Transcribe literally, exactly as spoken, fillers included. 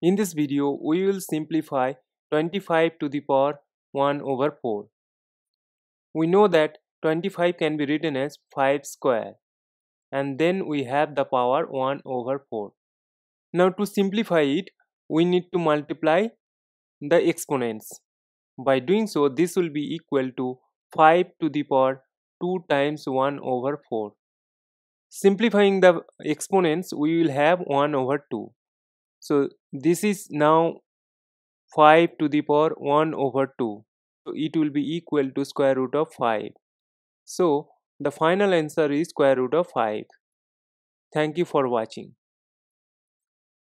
In this video, we will simplify twenty-five to the power one over four. We know that twenty-five can be written as five square, and then we have the power one over four. Now to simplify it, we need to multiply the exponents. By doing so, this will be equal to five to the power two times one over four. Simplifying the exponents, we will have one over two. So this is now five to the power one over two. So it will be equal to square root of five. So the final answer is square root of five. Thank you for watching.